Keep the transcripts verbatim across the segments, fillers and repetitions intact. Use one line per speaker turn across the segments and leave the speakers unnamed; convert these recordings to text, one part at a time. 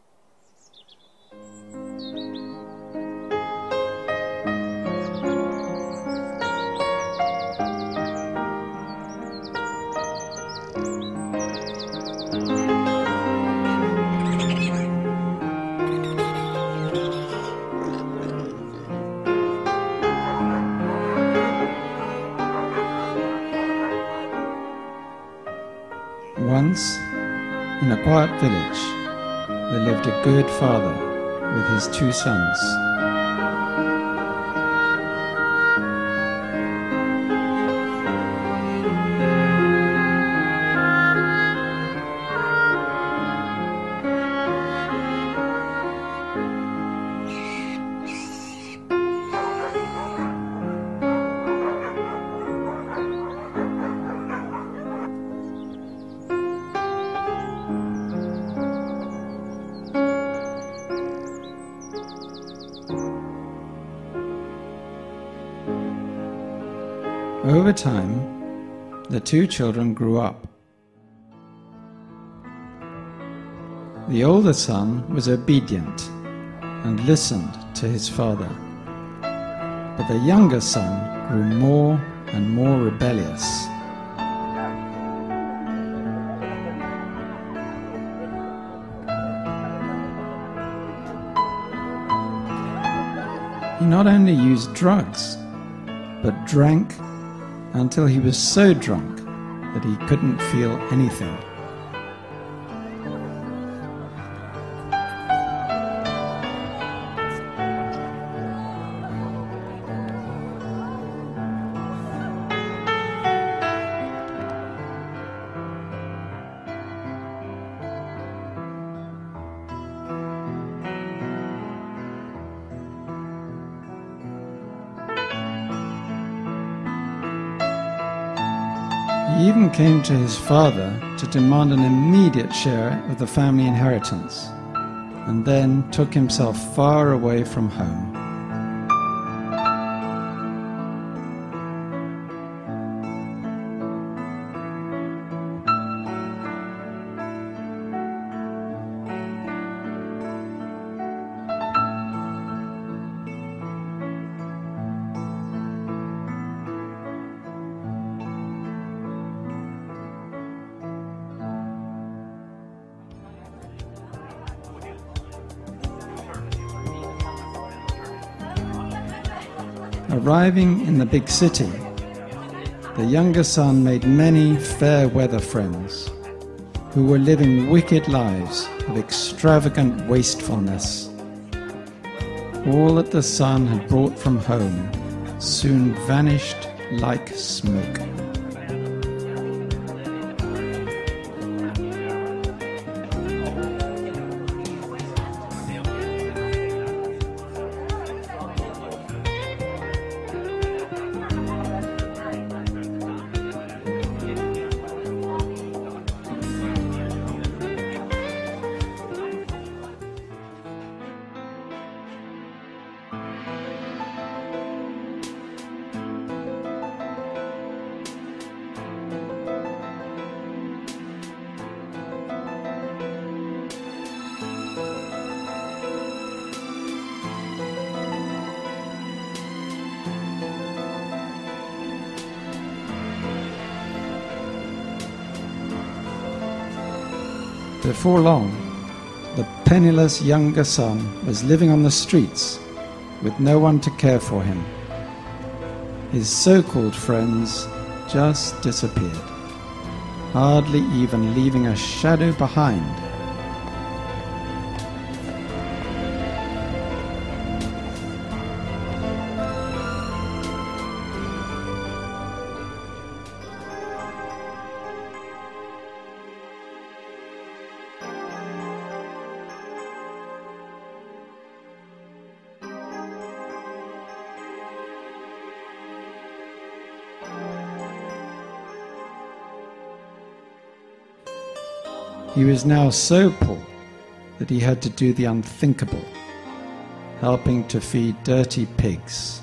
Once, in a quiet village, there lived a good father with his two sons. Over time, the two children grew up. The older son was obedient and listened to his father, but the younger son grew more and more rebellious. He not only used drugs, but drank until he was so drunk that he couldn't feel anything. He even came to his father to demand an immediate share of the family inheritance, and then took himself far away from home. Arriving in the big city, the younger son made many fair-weather friends who were living wicked lives of extravagant wastefulness. All that the son had brought from home soon vanished like smoke. Before long, the penniless younger son was living on the streets with no one to care for him. His so-called friends just disappeared, hardly even leaving a shadow behind. He was now so poor that he had to do the unthinkable, helping to feed dirty pigs.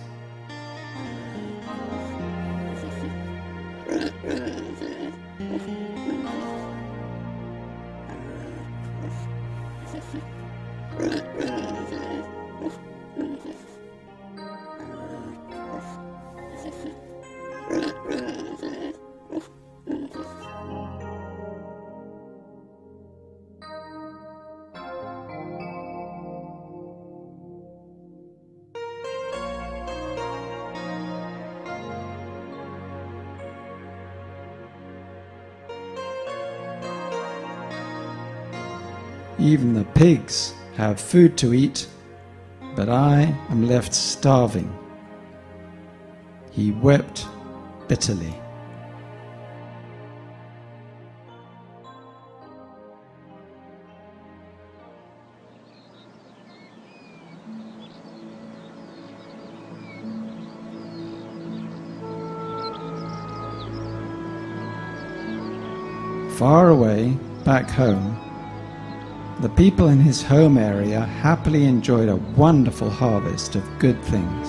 Even the pigs have food to eat, but I am left starving." He wept bitterly. Far away, back home, the people in his home area happily enjoyed a wonderful harvest of good things.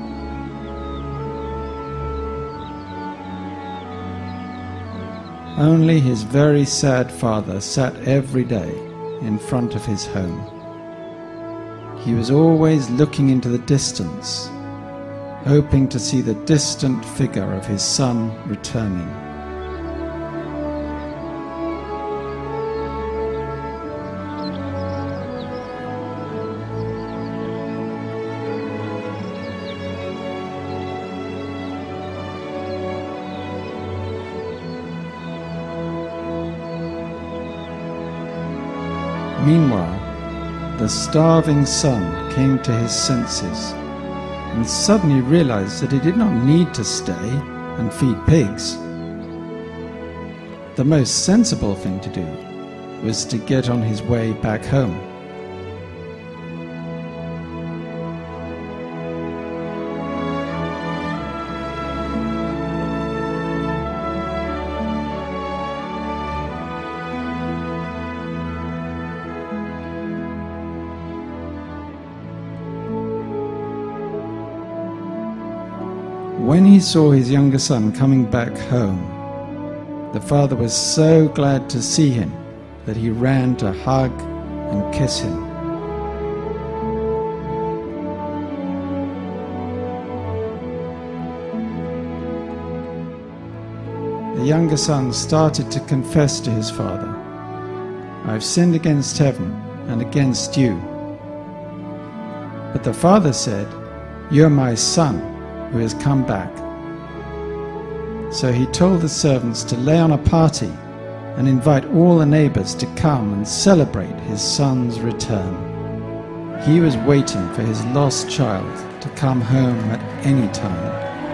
Only his very sad father sat every day in front of his home. He was always looking into the distance, hoping to see the distant figure of his son returning. Meanwhile, the starving son came to his senses and suddenly realized that he did not need to stay and feed pigs. The most sensible thing to do was to get on his way back home. When he saw his younger son coming back home, the father was so glad to see him that he ran to hug and kiss him. The younger son started to confess to his father, "I've sinned against heaven and against you." But the father said, "You're my son who has come back." So he told the servants to lay on a party and invite all the neighbors to come and celebrate his son's return. He was waiting for his lost child to come home at any time.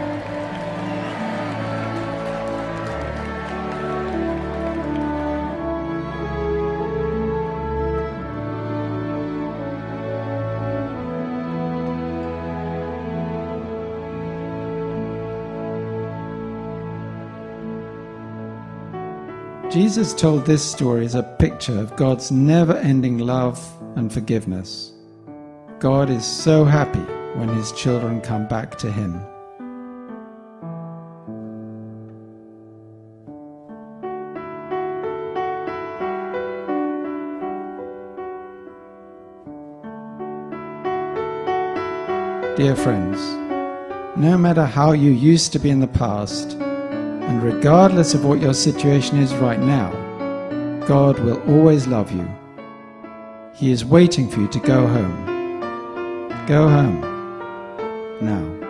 Jesus told this story as a picture of God's never-ending love and forgiveness. God is so happy when his children come back to him. Dear friends, no matter how you used to be in the past, and regardless of what your situation is right now, God will always love you. He is waiting for you to go home. Go home now.